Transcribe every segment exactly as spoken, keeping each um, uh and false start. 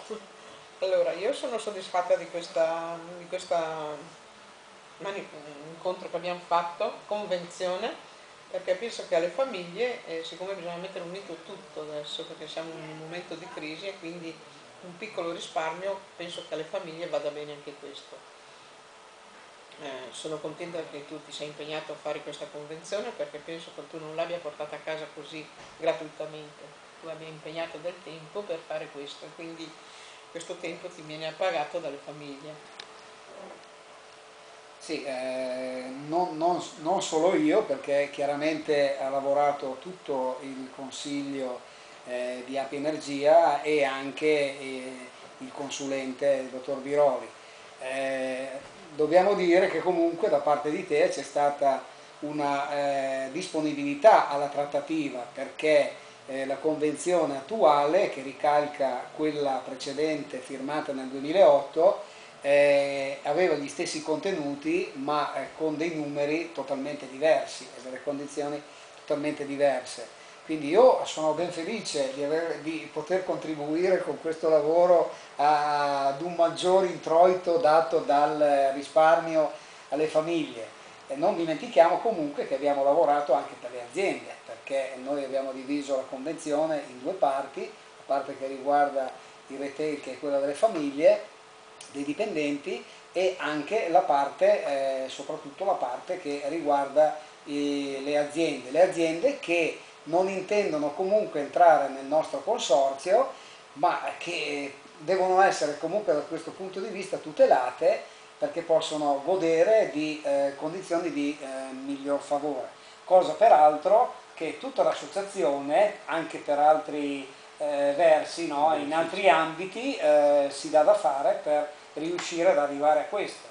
Allora, io sono soddisfatta di questa, di questa mani- incontro che abbiamo fatto, convenzione, perché penso che alle famiglie, eh, siccome bisogna mettere unito tutto adesso, perché siamo in un momento di crisi e quindi un piccolo risparmio, penso che alle famiglie vada bene anche questo. Eh, sono contenta che tu ti sei impegnato a fare questa convenzione perché penso che tu non l'abbia portata a casa così gratuitamente, tu abbia impegnato del tempo per fare questo e quindi questo tempo ti viene appagato dalle famiglie. Sì, eh, non, non- non solo io, perché chiaramente ha lavorato tutto il consiglio eh, di Api Energia e anche eh, il consulente, il dottor Biroli. Eh, Dobbiamo dire che comunque da parte di te c'è stata una eh, disponibilità alla trattativa, perché eh, la convenzione attuale, che ricalca quella precedente firmata nel duemilaotto, eh, aveva gli stessi contenuti ma eh, con dei numeri totalmente diversi e delle condizioni totalmente diverse. Quindi io sono ben felice di, aver, di poter contribuire con questo lavoro a- ad un maggior introito dato dal risparmio alle famiglie. E non dimentichiamo comunque che abbiamo lavorato anche per le aziende, perché noi abbiamo diviso la convenzione in due parti, la parte che riguarda il retail, che è quella delle famiglie, dei dipendenti, e anche la parte, eh, soprattutto la parte che riguarda eh, le aziende, le aziende che non intendono comunque entrare nel nostro consorzio, ma che devono essere comunque da questo punto di vista tutelate perché possono godere di eh, condizioni di eh, miglior favore, cosa peraltro che tutta l'associazione, anche per altri eh, versi, no, in altri ambiti, eh, si dà da fare per riuscire ad arrivare a questo.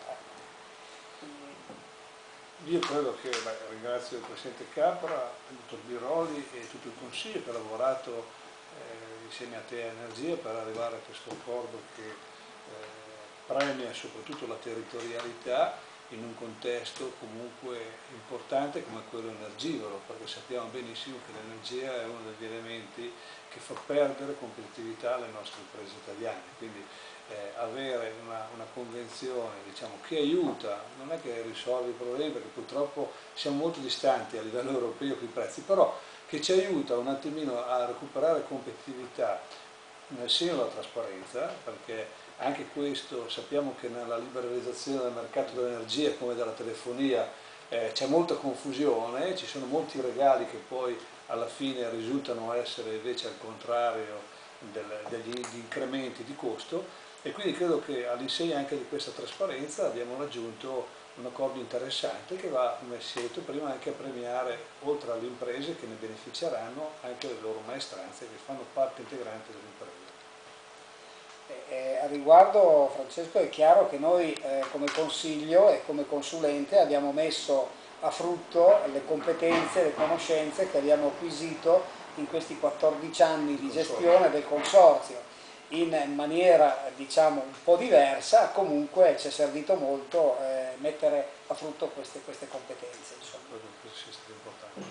Io credo che, beh, ringrazio il Presidente Capra, il Dottor Biroli e tutto il Consiglio che ha lavorato eh, insieme a te Energia per arrivare a questo accordo che eh, premia soprattutto la territorialità in un contesto comunque importante come quello energivoro, perché sappiamo benissimo che l'energia è uno degli elementi che fa perdere competitività alle nostre imprese italiane. Quindi eh, avere una, una convenzione, diciamo, che aiuta, non è che risolve i problemi perché purtroppo siamo molto distanti a livello europeo con i prezzi, però che ci aiuta un attimino a recuperare competitività nel segno della trasparenza, perché anche questo sappiamo che nella liberalizzazione del mercato dell'energia come della telefonia eh, c'è molta confusione, ci sono molti regali che poi alla fine risultano essere invece al contrario del, degli, degli incrementi di costo, e quindi credo che all'insegna anche di questa trasparenza abbiamo raggiunto un accordo interessante che va, come si è detto prima, anche a premiare, oltre alle imprese che ne beneficeranno, anche le loro maestranze che fanno parte integrante dell'impresa. Eh, a riguardo, Francesco, è chiaro che noi eh, come consiglio e come consulente abbiamo messo a frutto le competenze, le conoscenze che abbiamo acquisito in questi quattordici anni di gestione del consorzio. In maniera, diciamo, un po' diversa, comunque ci è servito molto eh, mettere a frutto queste, queste competenze. Insomma. Credo che sia stato importante.